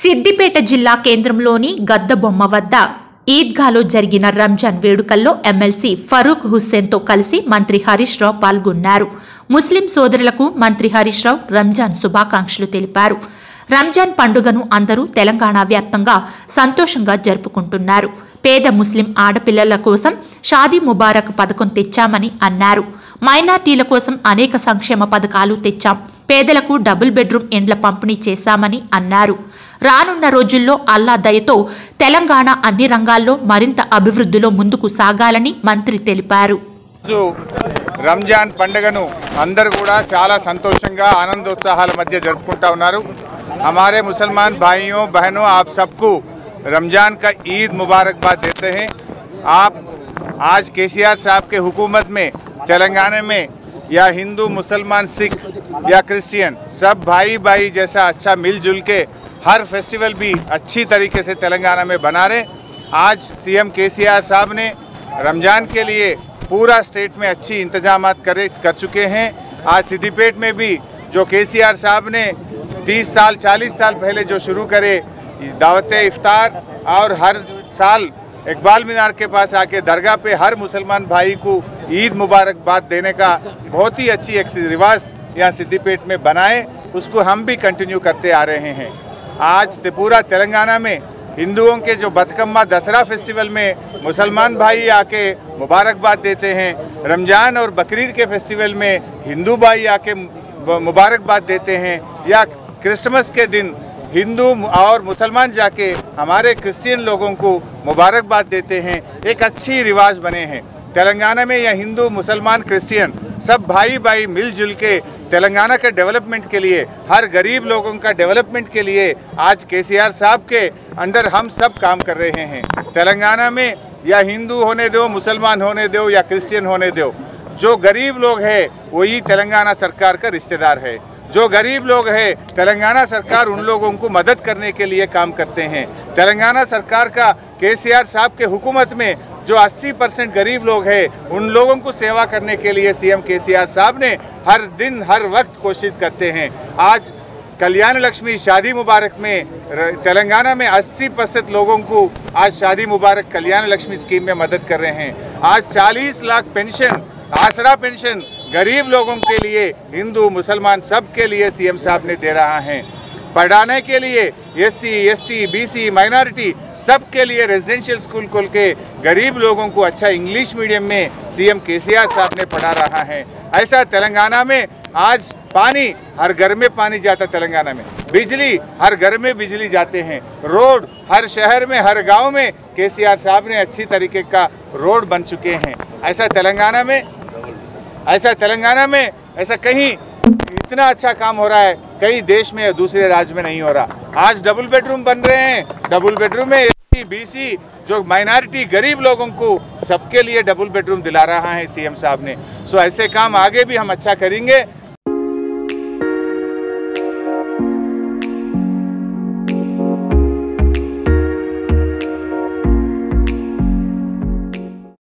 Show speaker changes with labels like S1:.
S1: సిద్దిపేట జిల్లా కేంద్రంలోని గద్దబొమ్మ వద్ద ఈద్గాలో జరిగిన రంజాన్ వేడుకల్లో ఎమ్మెల్సీ ఫరూక్ హుస్సేన్తో కలిసి మంత్రి హరీష్ రావు పాల్గొన్నారు. ముస్లిం సోదరులకు మంత్రి హరీష్ రావు రంజాన్ శుభాకాంక్షలు తెలిపారు. రంజాన్ పండుగను అందరూ తెలంగాణ వ్యాప్తంగా సంతోషంగా జరుపుకుంటున్నారు. పేద ముస్లిం ఆడపిల్లల కోసం షాదీ ముబారక్ పథకం తెచ్చామని అన్నారు. మైనార్టీల కోసం అనేక సంక్షేమ పథకాలు తెచ్చాం. పేదలకు డబుల్ బెడ్రూమ్ ఇండ్ల పంపిణీ చేశామని అన్నారు. రానున్న రోజుల్లో అల్లా దయతో తెలంగాణ అన్ని రంగాల్లో మరింత అభివృద్ధిలో ముందుకు సాగాలని మంత్రి తెలిపారు.
S2: రంజాన్ పండుగను అందరూ కూడా చాలా సంతోషంగా ఆనందోత్సాహాల మధ్య జరుపుకుంటా ఉన్నారు. हमारे मुसलमान भाइयों बहनों आप सबको रमज़ान का ईद मुबारकबाद देते हैं। आप आज केसीआर साहब के हुकूमत में तेलंगाना में या हिंदू मुसलमान सिख या क्रिश्चियन सब भाई भाई जैसा अच्छा मिलजुल के हर फेस्टिवल भी अच्छी तरीके से तेलंगाना में बना रहे। आज सीएम केसीआर साहब ने रमज़ान के लिए पूरा स्टेट में अच्छी इंतजामात कर चुके हैं। आज सिद्दीपेट में भी जो केसीआर साहब ने 30 साल 40 साल पहले जो शुरू करे दावत इफ्तार और हर साल इकबाल मीनार के पास आके दरगाह पे हर मुसलमान भाई को ईद मुबारकबाद देने का बहुत ही अच्छी एक रिवाज यहाँ सिद्दीपेट में बनाए, उसको हम भी कंटिन्यू करते आ रहे हैं। आज पूरा तेलंगाना में हिंदुओं के जो बतकम्मा दसरा फेस्टिवल में मुसलमान भाई आके मुबारकबाद देते हैं, रमज़ान और बकरीद के फेस्टिवल में हिंदू भाई आके मुबारकबाद देते हैं, या क्रिसमस के दिन हिंदू और मुसलमान जाके हमारे क्रिश्चियन लोगों को मुबारकबाद देते हैं। एक अच्छी रिवाज बने हैं तेलंगाना में। यह हिंदू मुसलमान क्रिश्चियन सब भाई भाई मिलजुल के तेलंगाना के डेवलपमेंट के लिए, हर गरीब लोगों का डेवलपमेंट के लिए आज केसीआर साहब के अंडर हम सब काम कर रहे हैं। तेलंगाना में या हिंदू होने दो, मुसलमान होने दो या क्रिश्चियन होने दो, जो गरीब लोग हैं वही तेलंगाना सरकार का रिश्तेदार है। जो गरीब लोग हैं तेलंगाना सरकार उन लोगों को मदद करने के लिए काम करते हैं। तेलंगाना सरकार का केसीआर साहब के हुकूमत में जो 80% गरीब लोग हैं उन लोगों को सेवा करने के लिए सीएम केसीआर साहब ने हर दिन हर वक्त कोशिश करते हैं। आज कल्याण लक्ष्मी शादी मुबारक में तेलंगाना में 80% लोगों को आज शादी मुबारक कल्याण लक्ष्मी स्कीम में मदद कर रहे हैं। आज 40 लाख पेंशन, आसरा पेंशन गरीब लोगों के लिए, हिंदू मुसलमान सब के लिए सीएम साहब ने दे रहा है। पढ़ाने के लिए एससी एसटी बीसी माइनॉरिटी सब के लिए रेजिडेंशियल स्कूल खोल के गरीब लोगों को अच्छा इंग्लिश मीडियम में सीएम केसीआर साहब ने पढ़ा रहा है। ऐसा तेलंगाना में आज पानी हर घर में पानी जाता, तेलंगाना में बिजली हर घर में बिजली जाते हैं, रोड हर शहर में हर गांव में केसीआर साहब ने अच्छी तरीके का रोड बन चुके हैं। ऐसा तेलंगाना में ऐसा कहीं इतना अच्छा काम हो रहा है, कई देश में दूसरे राज्य में नहीं हो रहा। आज डबल बेडरूम बन रहे हैं, डबल बेडरूम में एससी बीसी जो माइनॉरिटी गरीब लोगों को सबके लिए डबल बेडरूम दिला रहा है सीएम साहब ने। सो ऐसे काम आगे भी हम अच्छा करेंगे।